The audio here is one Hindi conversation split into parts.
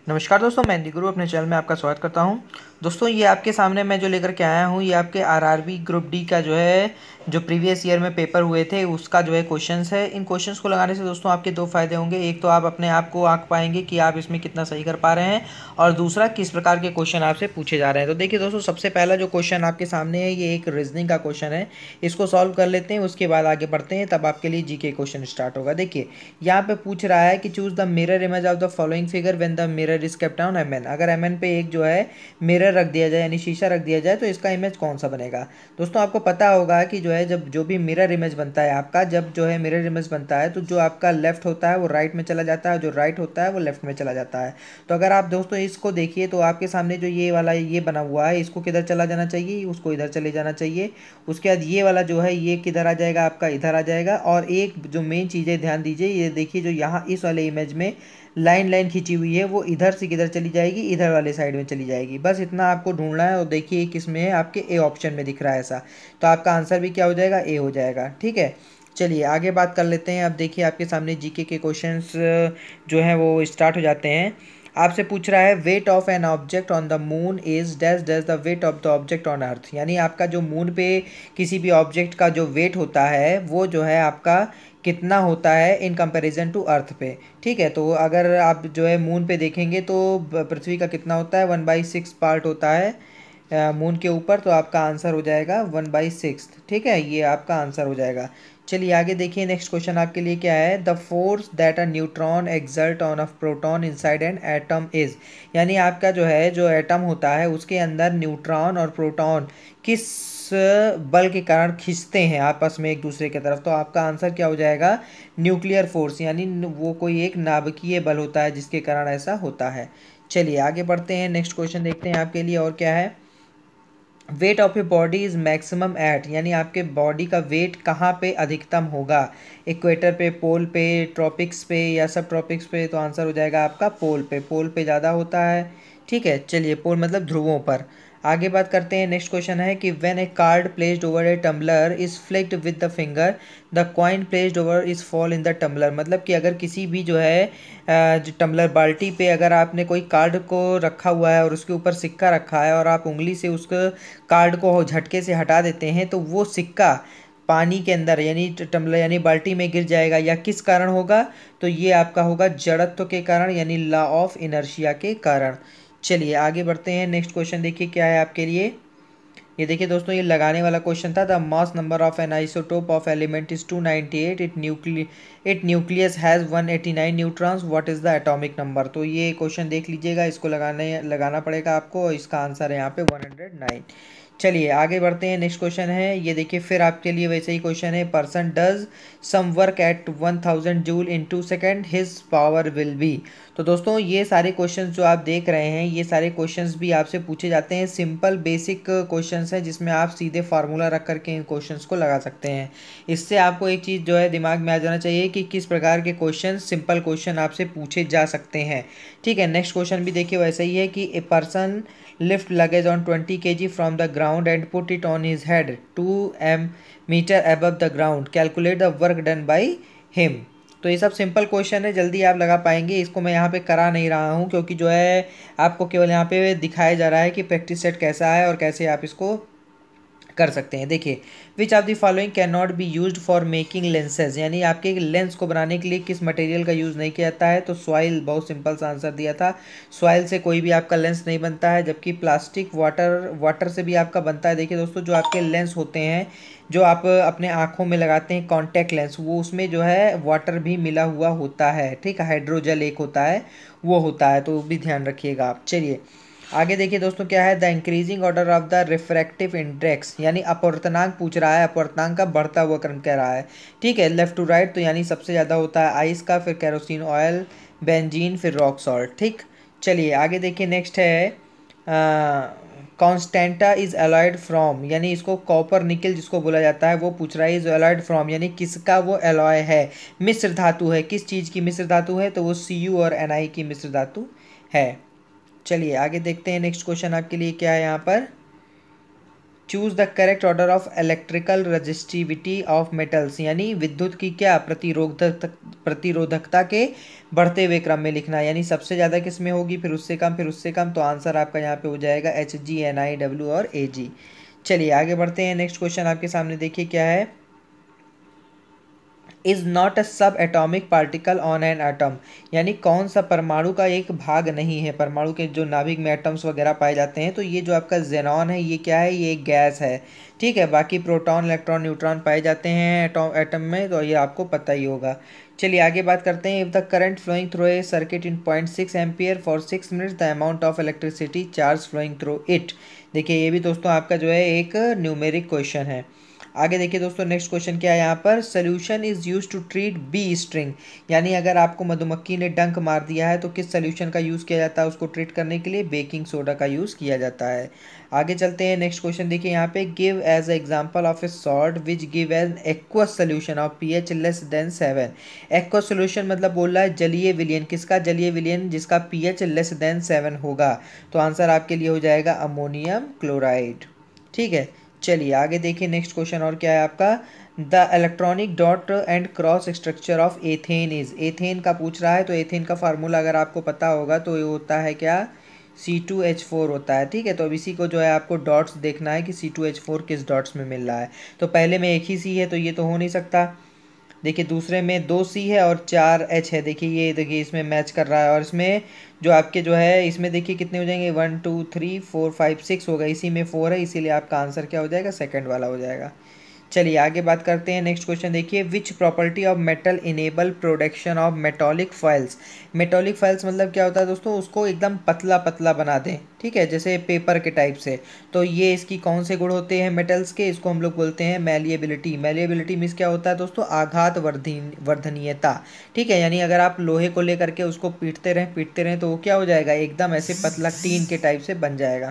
नमस्कार दोस्तों, मैं हिंदी गुरु अपने चैनल में आपका स्वागत करता हूं। दोस्तों, ये आपके सामने मैं जो लेकर के आया हूं, ये आपके आरआरबी ग्रुप डी का जो प्रीवियस ईयर में पेपर हुए थे उसका क्वेश्चंस है। इन क्वेश्चंस को लगाने से दोस्तों आपके दो फायदे होंगे। एक तो आप अपने आप को आंक पाएंगे कि आप इसमें कितना सही कर पा रहे हैं, और दूसरा किस प्रकार के क्वेश्चन आपसे पूछे जा रहे हैं। तो देखिए दोस्तों, सबसे पहला जो क्वेश्चन आपके सामने है ये एक रीजनिंग का क्वेश्चन है। इसको सॉल्व कर लेते हैं, उसके बाद आगे बढ़ते हैं, तब आपके लिए जीके क्वेश्चन स्टार्ट होगा। देखिए, यहाँ पे पूछ रहा है कि choose the mirror image of the following figure when the mirror is kept on M N. अगर एम एन पे एक मिरर रख दिया जाए, यानी शीशा रख दिया जाए, तो इसका इमेज कौन सा बनेगा। दोस्तों, आपको पता होगा कि जब जो भी मिरर इमेज बनता है आपका, जब मिरर इमेज बनता है तो जो आपका लेफ्ट होता है वो राइट में चला जाता है, जो राइट होता है वो लेफ्ट में चला जाता है। तो अगर आप दोस्तों इसको देखिए तो आपके सामने जो ये बना हुआ है, इसको किधर चला जाना चाहिए, उसको इधर चले जाना चाहिए। उसके बाद ये वाला ये किधर आ जाएगा, आपका इधर आ जाएगा। और एक जो मेन चीज़ है, ध्यान दीजिए, ये देखिए जो यहाँ इस वाले इमेज में लाइन लाइन खींची हुई है, वो इधर से किधर चली जाएगी, इधर वाले साइड में चली जाएगी। बस इतना आपको ढूंढना है। और देखिए किस में है, आपके ए ऑप्शन में दिख रहा है ऐसा। तो आपका आंसर भी क्या हो जाएगा, ए हो जाएगा। ठीक है, चलिए आगे बात कर लेते हैं। अब देखिए आपके सामने जीके के क्वेश्चंस जो हैं वो स्टार्ट हो जाते हैं। आपसे पूछ रहा है weight of an object on the moon is dash dash the weight of the object on earth. यानी आपका जो मून पे किसी भी ऑब्जेक्ट का जो वेट होता है वो आपका कितना होता है इन कंपैरिजन टू अर्थ पे। ठीक है, तो अगर आप मून पे देखेंगे तो पृथ्वी का कितना होता है, 1/6 पार्ट होता है मून के ऊपर। तो आपका आंसर हो जाएगा 1/6। ठीक है, ये आपका आंसर हो जाएगा। चलिए आगे देखिए, नेक्स्ट क्वेश्चन आपके लिए क्या है। The force that a neutron exert on a proton inside an atom is. यानी आपका जो एटम होता है उसके अंदर न्यूट्रॉन और प्रोटॉन किस बल के कारण खींचते हैं आपस में एक दूसरे की तरफ। तो आपका आंसर क्या हो जाएगा, न्यूक्लियर फोर्स। यानी वो कोई एक नाभिकीय बल होता है जिसके कारण ऐसा होता है। चलिए आगे बढ़ते हैं, नेक्स्ट क्वेश्चन देखते हैं आपके लिए और क्या है। Weight of a body is maximum at. यानी आपके बॉडी का वेट कहाँ पे अधिकतम होगा, इक्वेटर पे, पोल पे, ट्रॉपिक्स पे या सब ट्रॉपिक्स पे। तो आंसर हो जाएगा आपका पोल पे। पोल पे ज़्यादा होता है। ठीक है, चलिए पोल मतलब ध्रुवों पर। आगे बात करते हैं, नेक्स्ट क्वेश्चन है कि when a card placed over a tumbler is flicked with the finger the coin placed over is fall in the tumbler. मतलब कि अगर किसी भी जो टम्बलर बाल्टी पे अगर आपने कोई कार्ड को रखा हुआ है और उसके ऊपर सिक्का रखा है और आप उंगली से उस कार्ड को झटके से हटा देते हैं तो वो सिक्का पानी के अंदर यानी टम्बलर यानी बाल्टी में गिर जाएगा। या किस कारण होगा, तो ये आपका होगा जड़त्व के कारण, यानी लॉ ऑफ इनर्शिया के कारण। चलिए आगे बढ़ते हैं, नेक्स्ट क्वेश्चन देखिए क्या है आपके लिए। ये देखिए दोस्तों, ये लगाने वाला क्वेश्चन था। The mass number of an isotope of element is 298। It nucleus has 189 neutrons. What is the atomic number. तो ये क्वेश्चन देख लीजिएगा, इसको लगाना पड़ेगा आपको। इसका आंसर है यहाँ पे 109। चलिए आगे बढ़ते हैं, नेक्स्ट क्वेश्चन है। ये देखिए फिर आपके लिए वैसे ही क्वेश्चन है। Person does some work at 1000 joule in 2 second, his power will be. तो दोस्तों ये सारे क्वेश्चंस जो आप देख रहे हैं, ये सारे क्वेश्चंस भी आपसे पूछे जाते हैं। सिंपल बेसिक क्वेश्चंस हैं जिसमें आप सीधे फार्मूला रख करके इन क्वेश्चंस को लगा सकते हैं। इससे आपको एक चीज़ दिमाग में आ जाना चाहिए कि किस प्रकार के क्वेश्चन, सिंपल क्वेश्चन आपसे पूछे जा सकते हैं। ठीक है, नेक्स्ट क्वेश्चन भी देखिए वैसे ही है कि a person lift luggage on 20 kg from the ground and put it on his head 2 metre above the ground, calculate the work done by him. तो ये सब सिंपल क्वेश्चन है, जल्दी आप लगा पाएंगे। इसको मैं यहाँ पे करा नहीं रहा हूँ क्योंकि आपको केवल यहाँ पे दिखाया जा रहा है कि प्रैक्टिस सेट कैसा है और कैसे आप इसको कर सकते हैं। देखिए, which of the following can not be used for making lenses. यानी आपके लेंस को बनाने के लिए किस मटेरियल का यूज़ नहीं किया जाता है। तो सॉइल, बहुत सिंपल सा आंसर दिया था। सॉइल से कोई भी आपका लेंस नहीं बनता है, जबकि प्लास्टिक, वाटर से भी आपका बनता है। देखिए दोस्तों, जो आपके लेंस होते हैं जो आप अपने आँखों में लगाते हैं कॉन्टैक्ट लेंस, वो उसमें वाटर भी मिला हुआ होता है। ठीक है, हाइड्रोजेल एक होता है, वो होता है, तो भी ध्यान रखिएगा आप। चलिए आगे देखिए दोस्तों क्या है। The increasing order of the refractive index, यानी अपवर्तनांक पूछ रहा है, अपवर्तनांक का बढ़ता हुआ क्रम कह रहा है। ठीक है, लेफ्ट टू राइट, तो यानी सबसे ज़्यादा होता है आइस का, फिर कैरोसिन ऑयल, बेंजीन, फिर रॉक सॉल्ट। ठीक, चलिए आगे देखिए, नेक्स्ट है कॉन्स्टेंटा इज एलॉयड फ्रॉम। यानी इसको कॉपर निकल जिसको बोला जाता है वो पूछ रहा है, इज एलॉयड फ्रॉम यानी किसका वो एलॉय है, मिश्र धातु है, किस चीज़ की मिश्र धातु है। तो वो Cu और Ni की मिश्र धातु है। चलिए आगे देखते हैं, नेक्स्ट क्वेश्चन आपके लिए क्या है यहाँ पर। Choose the correct order of electrical resistivity of metals, यानी विद्युत की क्या प्रतिरोधकता के बढ़ते हुए क्रम में लिखना, यानी सबसे ज़्यादा किस में होगी, फिर उससे कम। तो आंसर आपका यहाँ पे हो जाएगा Hg, Ni, W और Ag। चलिए आगे बढ़ते हैं। नेक्स्ट क्वेश्चन आपके सामने देखिए क्या है। Is not a sub atomic particle on an atom, यानी कौन सा परमाणु का एक भाग नहीं है। परमाणु के जो नाभिक में एटम्स वगैरह पाए जाते हैं, तो ये जो आपका जेनॉन है ये क्या है, ये एक गैस है। ठीक है, बाकी प्रोटॉन इलेक्ट्रॉन न्यूट्रॉन पाए जाते हैं एटम में, तो ये आपको पता ही होगा। चलिए आगे बात करते हैं। If the current flowing through a circuit in 0.6 ampere for 6 minutes, the amount of electricity charge flowing through it. देखिए ये भी दोस्तों आपका जो है एक न्यूमेरिक क्वेश्चन है। आगे देखिए दोस्तों, नेक्स्ट क्वेश्चन क्या है यहाँ पर। Solution is use to treat bee string, यानी अगर आपको मधुमक्खी ने डंक मार दिया है तो किस सोल्यूशन का यूज़ किया जाता है उसको ट्रीट करने के लिए, बेकिंग सोडा का यूज़ किया जाता है। आगे चलते हैं। नेक्स्ट क्वेश्चन देखिए यहाँ पे। Give as example of a salt which give an aqueous solution of pH less than 7। Aqueous solution मतलब बोल रहा है जलीय विलयन, किसका जलीय विलयन, जिसका pH लेस देन 7 होगा। तो आंसर आपके लिए हो जाएगा अमोनियम क्लोराइड। ठीक है, चलिए आगे देखिए। नेक्स्ट क्वेश्चन और क्या है आपका। The electronic dot and cross structure of ethane is, ethane का पूछ रहा है, तो एथेन का फार्मूला अगर आपको पता होगा तो ये होता है क्या, C2H4 होता है। ठीक है, तो अब इसी को जो है आपको डॉट्स देखना है कि C2H4 किस डॉट्स में मिल रहा है। तो पहले में एक ही C है तो ये तो हो नहीं सकता। देखिए दूसरे में 2 C है और 4H है। देखिए ये देखिए इसमें मैच कर रहा है, और इसमें जो आपके जो है इसमें देखिए कितने हो जाएंगे, 1 2 3 4 5 6 हो गए, इसी में 4 है, इसीलिए आपका आंसर क्या हो जाएगा, सेकंड वाला हो जाएगा। चलिए आगे बात करते हैं। नेक्स्ट क्वेश्चन देखिए। Which property of metal enable production of metallic files. Metallic files मतलब क्या होता है दोस्तों, उसको एकदम पतला पतला बना दें, ठीक है, जैसे पेपर के टाइप से। तो ये इसकी कौन से गुण होते हैं मेटल्स के, इसको हम लोग बोलते हैं मैलिएबिलिटी। मैलिएबिलिटी मीन्स क्या होता है दोस्तों, आघात वर्धनीयता। ठीक है, यानी अगर आप लोहे को लेकर के उसको पीटते रहें तो वो क्या हो जाएगा, एकदम ऐसे पतला टीन के टाइप से बन जाएगा।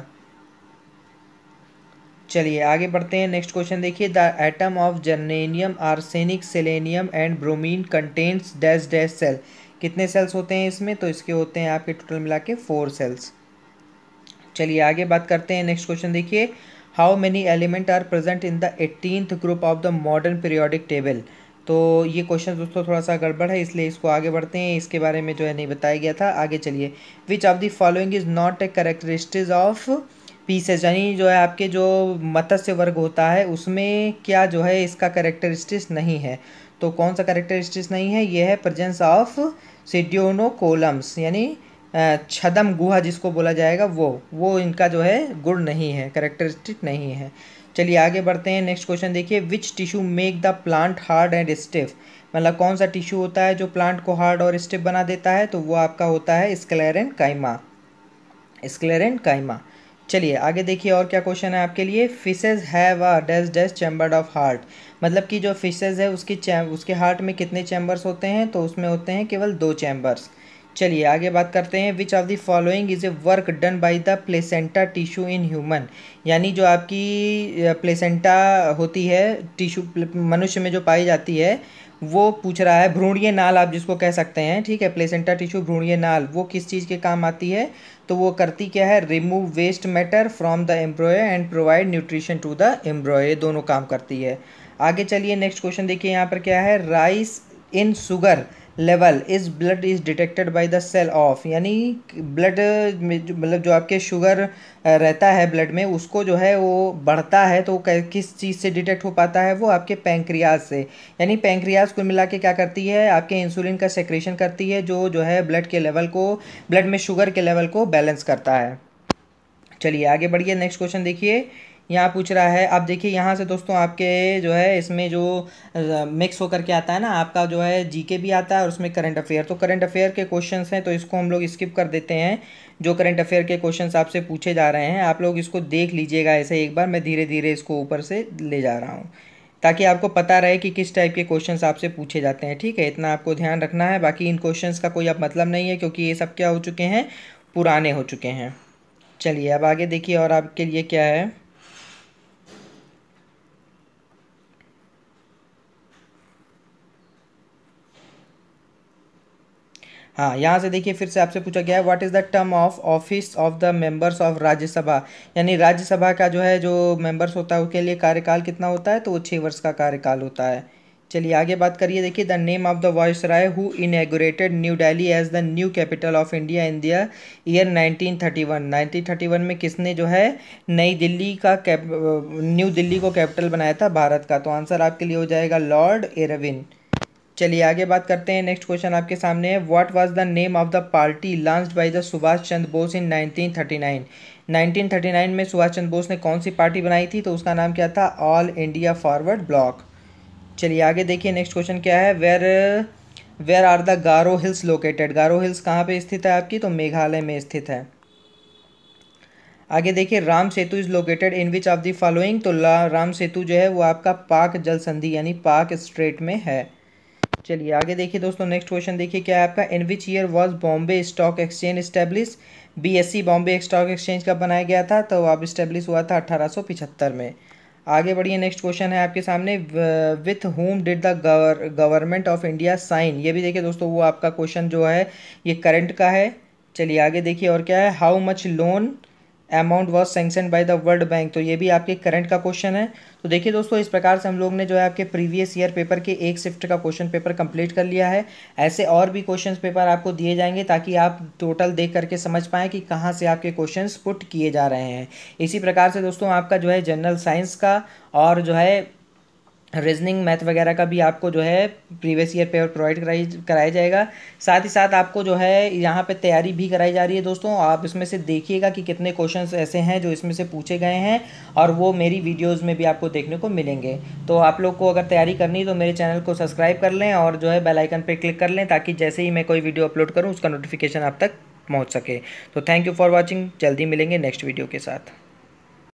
चलिए आगे बढ़ते हैं। नेक्स्ट क्वेश्चन देखिए। The atom of germanium, arsenic, selenium and bromine contains dash dash cell. कितने सेल्स होते हैं इसमें, तो इसके होते हैं आपके टोटल मिला के 4 सेल्स। चलिए आगे बात करते हैं। नेक्स्ट क्वेश्चन देखिए। How many element are present in the 18th group of the modern periodic table. तो ये क्वेश्चन दोस्तों थोड़ा सा गड़बड़ है, इसलिए इसको आगे बढ़ते हैं, इसके बारे में जो है नहीं बताया गया था। आगे चलिए। Which of the following is not a characteristic of pieces, यानी जो है आपके जो मत्स्य वर्ग होता है उसमें क्या जो है इसका करेक्टरिस्टिक्स नहीं है। तो कौन सा करेक्टरिस्टिक्स नहीं है, ये है प्रेजेंस ऑफ सिडियोनोकोलम्स, यानी छदम गुहा जिसको बोला जाएगा, वो इनका जो है गुण नहीं है, करेक्टरिस्टिक नहीं है। चलिए आगे बढ़ते हैं। नेक्स्ट क्वेश्चन देखिए। Which tissue make the plant hard and stiff, मतलब कौन सा टिश्यू होता है जो प्लांट को हार्ड और स्टिफ बना देता है, तो वो आपका होता है स्क्लेरेंकाइमा, स्क्लेरेंकाइमा। चलिए आगे देखिए और क्या क्वेश्चन है आपके लिए। Fishes have a dash dash chamber of heart, मतलब कि जो फिशेज है उसके हार्ट में कितने चैम्बर्स होते हैं, तो उसमें होते हैं केवल 2 चैम्बर्स। चलिए आगे बात करते हैं। Which of the following is a work done by the placenta tissue in human, यानी जो आपकी प्लेसेंटा होती है टिश्यू मनुष्य में जो पाई जाती है, वो पूछ रहा है भ्रूणीय नाल आप जिसको कह सकते हैं। ठीक है, प्लेसेंटा टिश्यू भ्रूणीय नाल वो किस चीज़ के काम आती है, तो वो करती क्या है, remove waste matter from the embryo and provide nutrition to the embryo, दोनों काम करती है। आगे चलिए नेक्स्ट क्वेश्चन देखिए यहाँ पर क्या है। Rise in sugar level is blood is detected by the cell of, यानी ब्लड में मतलब जो आपके शुगर रहता है ब्लड में, उसको जो है वो बढ़ता है तो वो किस चीज़ से डिटेक्ट हो पाता है, वो आपके पैंक्रियाज से। यानी पैंक्रियाज को मिला के क्या करती है, आपके इंसुलिन का सेक्रेशन करती है, जो है ब्लड के लेवल को, ब्लड में शुगर के लेवल को बैलेंस करता है। चलिए आगे बढ़िए। नेक्स्ट क्वेश्चन देखिए। यहाँ पूछ रहा है, आप देखिए यहाँ से दोस्तों आपके जो है इसमें जो मिक्स होकर के आता है ना, आपका जो है जीके भी आता है और उसमें करंट अफेयर। तो करंट अफेयर के क्वेश्चंस हैं तो इसको हम लोग स्किप कर देते हैं। जो करंट अफेयर के क्वेश्चंस आपसे पूछे जा रहे हैं आप लोग इसको देख लीजिएगा ऐसे एक बार, मैं धीरे धीरे इसको ऊपर से ले जा रहा हूँ ताकि आपको पता रहे कि किस टाइप के क्वेश्चंस आपसे पूछे जाते हैं। ठीक है, इतना आपको ध्यान रखना है। बाकी इन क्वेश्चंस का कोई अब मतलब नहीं है क्योंकि ये सब क्या हो चुके हैं, पुराने हो चुके हैं। चलिए अब आगे देखिए और आपके लिए क्या है। हाँ, यहाँ से देखिए फिर से आपसे पूछा गया है what is the term of office of the members of Rajya Sabha, यानी राज्यसभा का जो है जो मेंबर्स होता है उसके लिए कार्यकाल कितना होता है, तो वो 6 वर्ष का कार्यकाल होता है। चलिए आगे बात करिए। देखिए the name of the viceroy who inaugurated new Delhi as the new capital of India in the year 1931। 1931 में किसने जो है नई दिल्ली का न्यू दिल्ली को कैपिटल बनाया था भारत का, तो आंसर आपके लिए हो जाएगा लॉर्ड इरविन। चलिए आगे बात करते हैं। नेक्स्ट क्वेश्चन आपके सामने है what was the name of the party launched by the Subhash Chandra Bose in 1939। 1939 में सुभाष चंद्र बोस ने कौन सी पार्टी बनाई थी, तो उसका नाम क्या था, ऑल इंडिया फॉरवर्ड ब्लॉक। चलिए आगे देखिए। नेक्स्ट क्वेश्चन क्या है, where are the Garo hills located. Garo hills कहाँ पे स्थित है आपकी, तो मेघालय में स्थित है। आगे देखिए Ram Setu is located in which of the following, तो राम सेतु जो है वो आपका पाक जल संधि यानी पाक स्ट्रेट में है। चलिए आगे देखिए दोस्तों। नेक्स्ट क्वेश्चन देखिए क्या है आपका, in which year was Bombay stock exchange establish. BSC Bombay stock exchange कब बनाया गया था, तो अब स्टैब्लिश हुआ था 1875 में। आगे बढ़िए। नेक्स्ट क्वेश्चन है आपके सामने with whom did the government of India sign. ये भी देखिए दोस्तों वो आपका क्वेश्चन जो है ये करंट का है। चलिए आगे देखिए और क्या है, how much loan amount was sanction by the world bank, तो ये भी आपके करंट का क्वेश्चन है। तो देखिए दोस्तों इस प्रकार से हम लोग ने जो है आपके प्रीवियस ईयर पेपर के एक शिफ्ट का क्वेश्चन पेपर कंप्लीट कर लिया है। ऐसे और भी क्वेश्चन पेपर आपको दिए जाएंगे ताकि आप टोटल देख करके समझ पाएँ कि कहाँ से आपके क्वेश्चंस पुट किए जा रहे हैं। इसी प्रकार से दोस्तों आपका जो है जनरल साइंस का और जो है रीजनिंग मैथ वगैरह का भी आपको जो है प्रीवियस ईयर पेपर प्रोवाइड कराया जाएगा। साथ ही साथ आपको जो है यहाँ पे तैयारी भी कराई जा रही है दोस्तों। आप इसमें से देखिएगा कि कितने क्वेश्चंस ऐसे हैं जो इसमें से पूछे गए हैं और वो मेरी वीडियोस में भी आपको देखने को मिलेंगे। तो आप लोग को अगर तैयारी करनी है तो मेरे चैनल को सब्सक्राइब कर लें और जो है बेल आइकन पर क्लिक कर लें ताकि जैसे ही मैं कोई वीडियो अपलोड करूँ उसका नोटिफिकेशन आप तक पहुँच सके। तो थैंक यू फॉर वॉचिंग, जल्दी मिलेंगे नेक्स्ट वीडियो के साथ।